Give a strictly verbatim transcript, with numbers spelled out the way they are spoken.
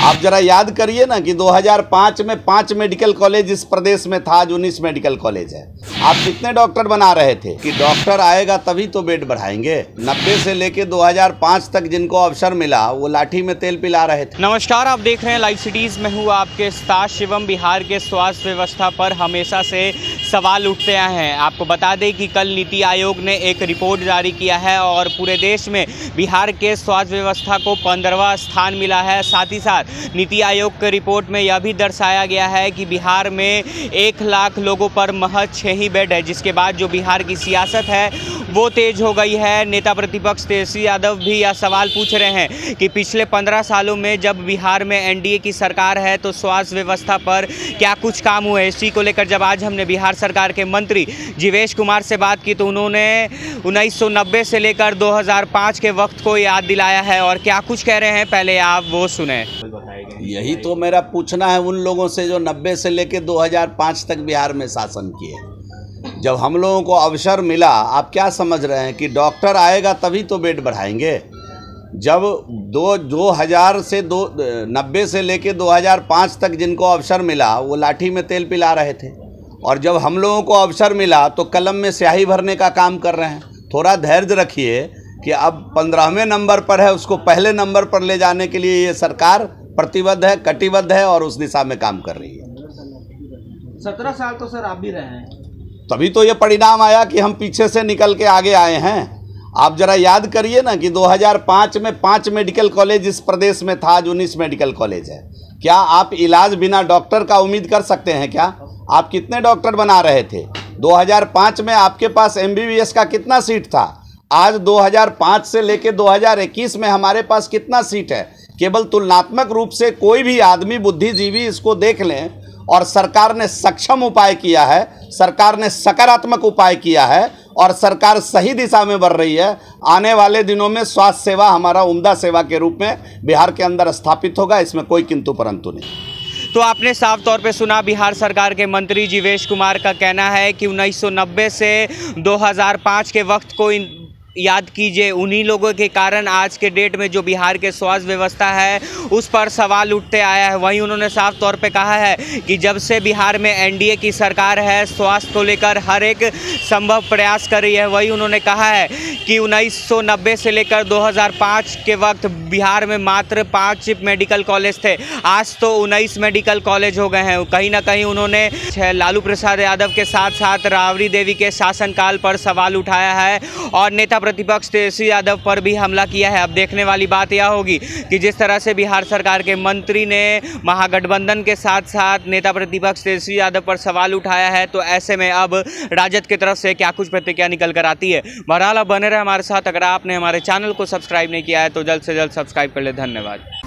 आप जरा याद करिए ना कि दो हज़ार पाँच में पांच मेडिकल कॉलेज इस प्रदेश में था, आज उन्नीस मेडिकल कॉलेज है। आप कितने डॉक्टर बना रहे थे कि डॉक्टर आएगा तभी तो बेड बढ़ाएंगे। नब्बे से लेके दो हज़ार पाँच तक जिनको अवसर मिला वो लाठी में तेल पिला रहे थे। नमस्कार, आप देख रहे हैं लाइव सिटीज में हूँ आपके साथ शिवम। बिहार के स्वास्थ्य व्यवस्था पर हमेशा से सवाल उठते आए हैं। आपको बता दें कि कल नीति आयोग ने एक रिपोर्ट जारी किया है और पूरे देश में बिहार के स्वास्थ्य व्यवस्था को पंद्रहवां स्थान मिला है। साथ ही साथ नीति आयोग की रिपोर्ट में यह भी दर्शाया गया है कि बिहार में एक लाख लोगों पर महज छः ही बेड है, जिसके बाद जो बिहार की सियासत है वो तेज हो गई है। नेता प्रतिपक्ष तेजस्वी यादव भी यह सवाल पूछ रहे हैं कि पिछले पंद्रह सालों में जब बिहार में एनडीए की सरकार है तो स्वास्थ्य व्यवस्था पर क्या कुछ काम हुए। इसी को लेकर जब आज हमने बिहार सरकार के मंत्री जीवेश कुमार से बात की तो उन्होंने उन्नीस सौ नब्बे से लेकर दो हज़ार पाँच के वक्त को याद दिलाया है और क्या कुछ कह रहे हैं, पहले आप वो सुने। यही तो मेरा पूछना है उन लोगों से जो नब्बे से लेके दो हज़ार पाँच तक बिहार में शासन किए। जब हम लोगों को अवसर मिला, आप क्या समझ रहे हैं कि डॉक्टर आएगा तभी तो बेड बढ़ाएंगे। जब दो दो हज़ार से दो नब्बे से लेके दो हज़ार पाँच तक जिनको अवसर मिला वो लाठी में तेल पिला रहे थे, और जब हम लोगों को अवसर मिला तो कलम में स्याही भरने का काम कर रहे हैं। थोड़ा धैर्य रखिए कि अब पंद्रहवें नंबर पर है, उसको पहले नंबर पर ले जाने के लिए ये सरकार प्रतिबद्ध है, कटिबद्ध है और उस दिशा में काम कर रही है। सत्रह साल तो सर आप भी रहे हैं, तभी तो ये परिणाम आया कि हम पीछे से निकल के आगे आए हैं। आप जरा याद करिए ना कि दो हज़ार पाँच में पांच मेडिकल कॉलेज इस प्रदेश में था, आज उन्नीस मेडिकल कॉलेज है। क्या आप इलाज बिना डॉक्टर का उम्मीद कर सकते हैं क्या? आप कितने डॉक्टर बना रहे थे? दो हज़ार पाँच में आपके पास एमबीबीएस का कितना सीट था? आज दो हज़ार पाँच से लेके दो हज़ार इक्कीस में हमारे पास कितना सीट है? केवल तुलनात्मक रूप से कोई भी आदमी बुद्धिजीवी इसको देख लें, और सरकार ने सक्षम उपाय किया है, सरकार ने सकारात्मक उपाय किया है और सरकार सही दिशा में बढ़ रही है। आने वाले दिनों में स्वास्थ्य सेवा हमारा उम्दा सेवा के रूप में बिहार के अंदर स्थापित होगा, इसमें कोई किंतु परंतु नहीं। तो आपने साफ तौर पे सुना, बिहार सरकार के मंत्री जीवेश कुमार का कहना है कि उन्नीस सौ नब्बे से दो हज़ार पाँच के वक्त को इन याद कीजिए। उन्हीं लोगों के कारण आज के डेट में जो बिहार के स्वास्थ्य व्यवस्था है उस पर सवाल उठते आया है। वहीं उन्होंने साफ तौर पे कहा है कि जब से बिहार में एनडीए की सरकार है स्वास्थ्य को लेकर हर एक संभव प्रयास कर रही है। वहीं उन्होंने कहा है कि उन्नीस सौ नब्बे से लेकर दो हज़ार पाँच के वक्त बिहार में मात्र पाँच मेडिकल कॉलेज थे, आज तो उन्नीस मेडिकल कॉलेज हो गए हैं। कहीं ना कहीं उन्होंने लालू प्रसाद यादव के साथ साथ राबड़ी देवी के शासनकाल पर सवाल उठाया है और नेता प्रतिपक्ष तेजस्वी यादव पर भी हमला किया है। अब देखने वाली बात यह होगी कि जिस तरह से बिहार सरकार के मंत्री ने महागठबंधन के साथ साथ नेता प्रतिपक्ष तेजस्वी यादव पर सवाल उठाया है, तो ऐसे में अब राजद की तरफ से क्या कुछ प्रतिक्रिया निकल कर आती है। बहरहाल अब बने रहे हमारे साथ। अगर आपने हमारे चैनल को सब्सक्राइब नहीं किया है तो जल्द से जल्द सब्सक्राइब कर ले। धन्यवाद।